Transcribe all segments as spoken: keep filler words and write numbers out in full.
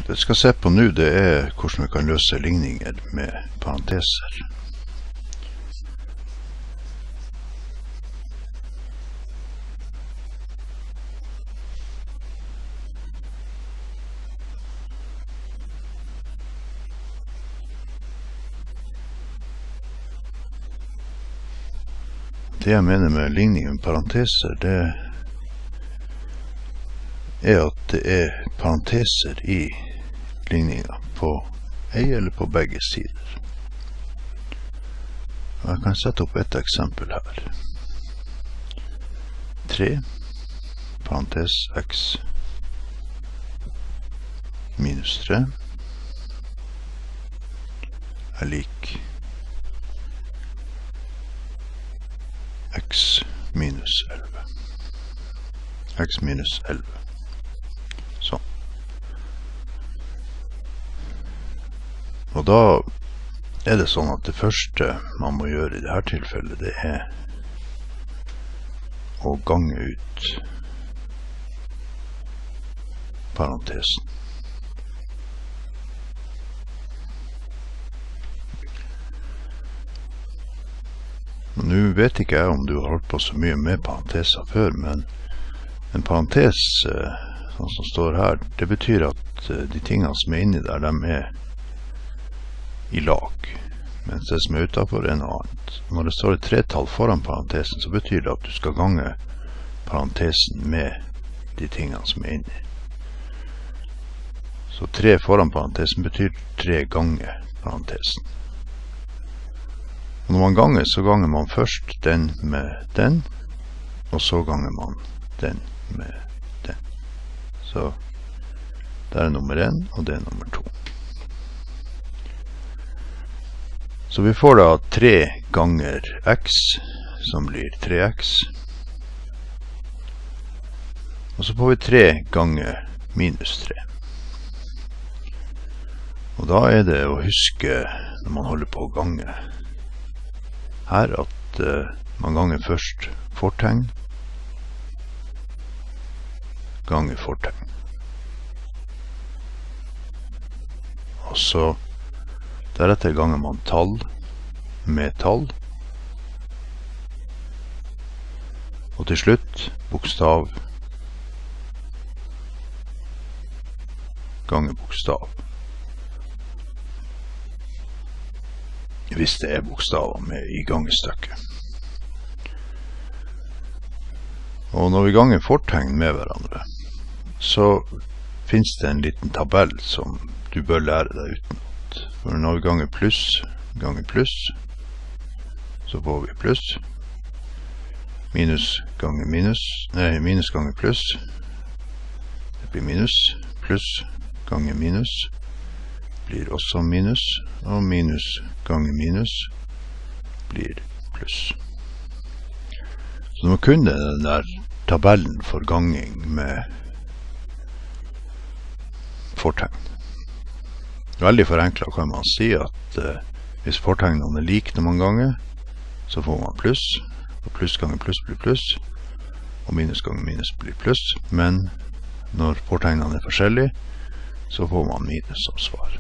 Det vi skal se på nå, det er hvordan vi kan løse ligninger med parenteser. Det jeg mener med ligninger med parenteser, det er at det er parenteser i ligninga på en eller på begge sider. Og jeg kan sette opp et eksempel her. tre, parentes x minus tre er lik x minus elleve. X minus elleve. Sånn. Og da er det sånn at det første man må gjøre i dette tilfellet, det er å gange ut parentesen. Nå vet ikke jeg om du har holdt på så mye med parenteser før, men en parentes, sånn som står her, det betyr at de tingene som er inni der, de er i lag, mens det som er utenfor er noe annet. Når det står et tretall foran parentesen, så betyr det at du skal gange parentesen med de tingene som er inni. Så tre foran parentesen betyr tre ganger parentesen. Og når man ganger, så ganger man først den med den, og så ganger man den med den. Så det er nummer en, og det er nummer to. Så vi får da tre ganger x, som blir tre x. Og så får vi tre ganger minus tre. Og da er det å huske, når man holder på å gange, her at uh, man ganger først fortegn, ganger fortegn. Og så deretter ganger man tall med tall. Og til slutt bokstav ganger bokstav. Hvis det er bokstaver med i gangestykket. Og når vi ganger fortegn med hverandre, så finnes det en liten tabell som du bør lære deg utenat. For når vi ganger pluss, ganger pluss, så får vi pluss. Minus ganger minus, nei, minus ganger pluss, det blir minus. Pluss ganger minus blir også minus, og minus ganger minus blir pluss. Så du må kunne den der tabellen for ganging med fortegn. Veldig forenklet kan man si at uh, hvis fortegnene er like når man ganger, så får man pluss, og pluss ganger pluss blir pluss, og minus ganger minus blir pluss, men når fortegnene er forskjellige, så får man minus som svar.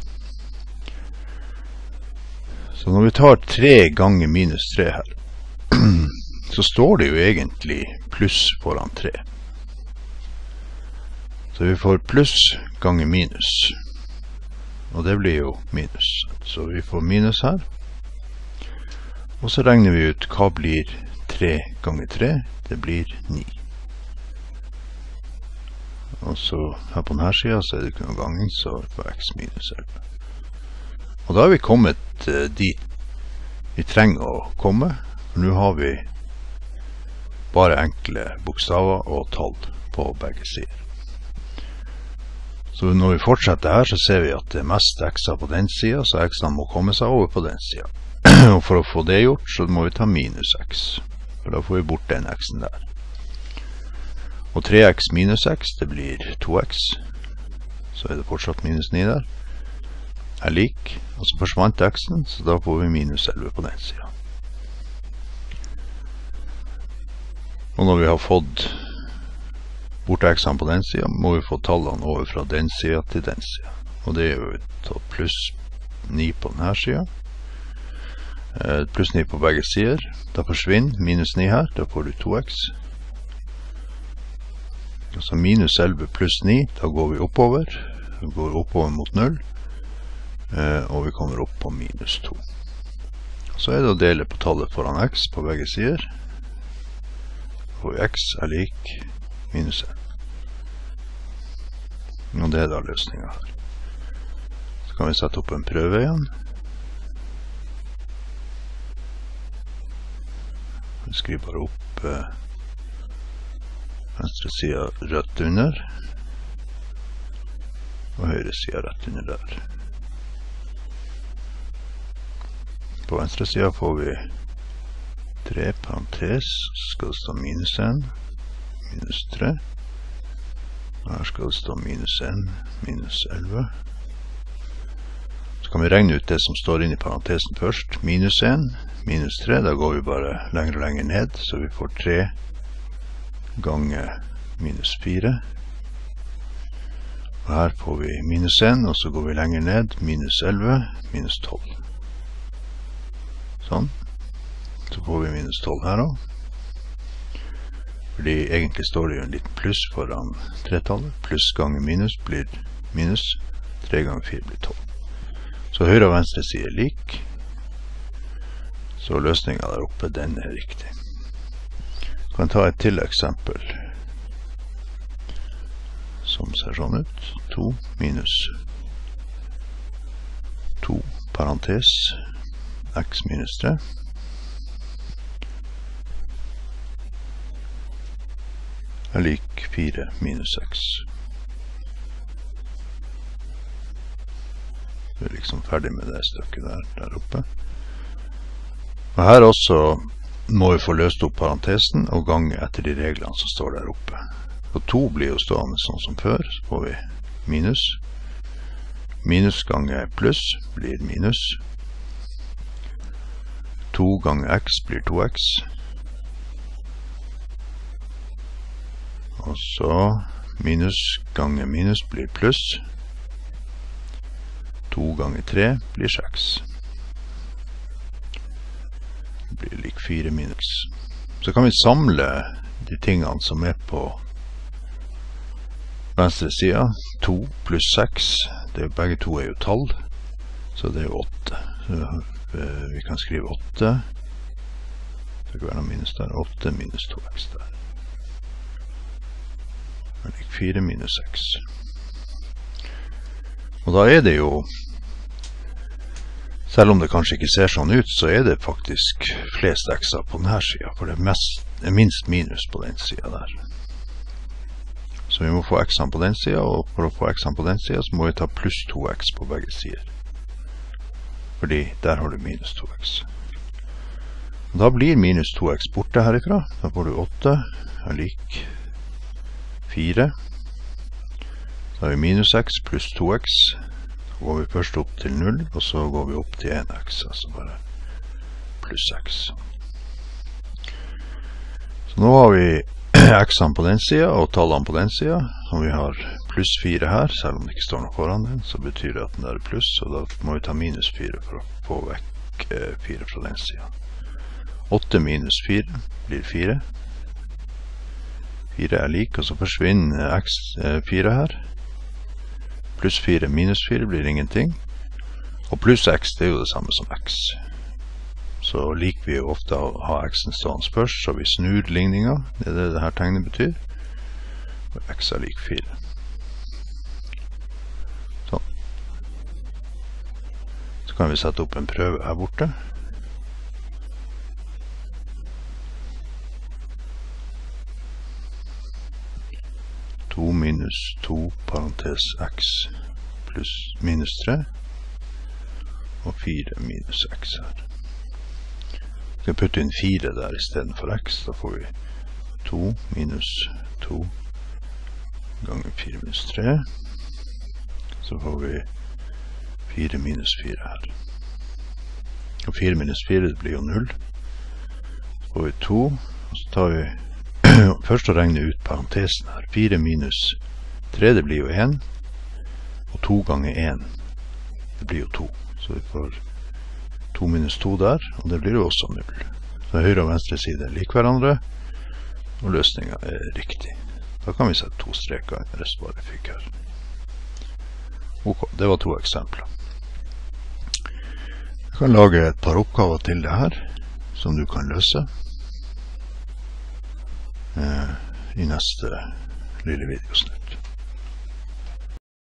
Så når vi tar tre ganger minus tre her, så står det jo egentlig pluss foran tre. Så vi får pluss ganger minus, og det blir jo minus. Så vi får minus her, og så regner vi ut hva blir tre ganger tre, det blir ni. Og så her på denne siden så er det ikke noen ganging, så får x minus elleve. Og da har vi kommet uh, dit vi trenger å komme, for nå har vi bare enkle bokstaver og tall på begge sider. Så når vi fortsetter her, så ser vi at det er mest x-er på den siden, så x-ene må komme seg over på den siden. Og for å få det gjort, så må vi ta minus x, for da får vi bort den x-en der. Og tre x minus x, det blir to x, så er det fortsatt minus ni der, er lik, og så forsvant x-en, så da får vi minus elleve på den siden. Og når vi har fått bort x-en på den siden, må vi få tallene over fra den siden til den siden. og det er jo pluss ni på denne siden. Eh, pluss ni på begge sider. Da forsvinner minus ni her, da får du to x. Altså minus elleve pluss ni, da går vi oppover. Vi går oppover mot null, eh, og vi kommer opp på minus to. Så er det å dele på tallet foran x på begge sider. Og x er lik minus en. Og det er da løsningen her. Så kan vi sette opp en prøve igjen. Vi skriver bare opp eh, venstre siden rødt under, og høyre siden rett under der. På venstre siden får vi tre parentes, så skal det stå minus en, minus tre, og her skal det stå minus en, minus elleve. Så kan vi regne ut det som står inn i parentesen først, minus en, minus tre, da går vi bare lenger og lenger ned, så vi får tre ganger minus fire. Og her får vi minus en, og så går vi lenger ned, minus elleve, minus tolv. Sånn. Så får vi minus tolv her også. Fordi egentlig står det jo en liten pluss foran tretallet. Pluss ganger minus blir minus, tre ganger fire blir tolv. Så høyre og venstre side er lik. Så løsningen der oppe, den er riktig. Jeg kan ta et til eksempel som ser sånn ut. to minus to parentes x minus tre. Er lik fire minus x. Vi er liksom ferdig med det stykket der, der oppe. Og her også må vi få løst opp parentesen og gange etter de reglene som står der oppe. Og to blir jo stående sånn som før, så får vi minus. Minus ganger pluss blir minus. to ganger x blir to x. Og så minus ganger minus blir pluss. to ganger tre blir seks. Det blir lik fire minus. Så kan vi samle de tingene som er på venstre siden. to pluss seks, det er, begge to er jo tall, så det er jo åtte. Så vi kan skrive åtte. Det kan være noe minus der. åtte minus to x der. Det er lik fire minus seks. Og da er det jo, selv om det kanskje ikke ser sånn ut, så er det faktisk flest x-er på denne siden, for det er, mest, det er minst minus på den siden der. Så vi må få x-ene på den siden, og for å få x-ene på den siden, så må vi ta pluss to x på begge sider. Fordi der har du minus to x. Og da blir minus to x borte herifra. Da får du åtte, er lik fire. Da har vi minus x pluss to x. Så går vi først opp til null, og så går vi opp til en x, altså bare pluss x. Så nå har vi x-ene på den siden, og tallene på den siden, og vi har pluss fire her, selv om det ikke står noe foran den, så betyr det at den er pluss, og da må vi ta minus fire for å få vekk fire fra den siden. åtte minus fire blir fire. fire er lik, og så forsvinner x fire her. Pluss fire minus fire blir ingenting. Og pluss x, det er jo det samme som x. Så liker vi jo ofte å ha x-en stående først, så vi snur ligningen. Det er det dette tegnet betyr. Og x er lik fire. Sånn. Så kan vi sette opp en prøve her borte. to minus to parentes x pluss minus tre og fire minus x her. Vi kan putte inn fire der i stedet for x, da får vi to minus to ganger fire minus tre, så får vi fire minus fire her. Og fire minus fire det blir jo null. Så får vi to, og så tar vi først å regne ut parentesen her. fire minus tre, det blir jo en. Og to ganger en, det blir jo to. Så vi får to minus to der, og det blir jo også null. Så høyre og venstre side er lik hverandre, og løsningen er riktig. Da kan vi sette to streker i restvarefik her. Ok, det var to eksempler. Jeg kan lage et par oppgaver til det her, som du kan løse eh, i neste lille videosnutt.